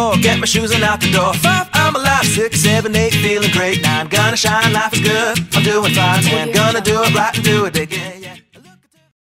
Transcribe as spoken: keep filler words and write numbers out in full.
Four, get my shoes and out the door. Five, I'm alive. Six, seven, eight, feeling great. Nine, gonna shine, life is good, I'm doing fine. Ten, gonna do it right and do it again.